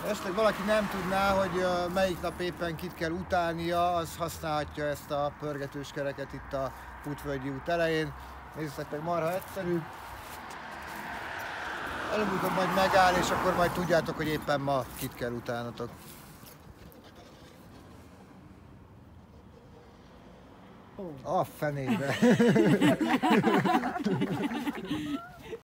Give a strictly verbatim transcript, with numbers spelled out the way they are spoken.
Esetleg valaki nem tudná, hogy melyik nap éppen kit kell utálnia, az használhatja ezt a pörgetős kereket itt a Putvölgyi út elején. Nézzétek meg, marha egyszerű. Előbb-utóbb majd megáll, és akkor majd tudjátok, hogy éppen ma kit kell utálnatok. A fenébe!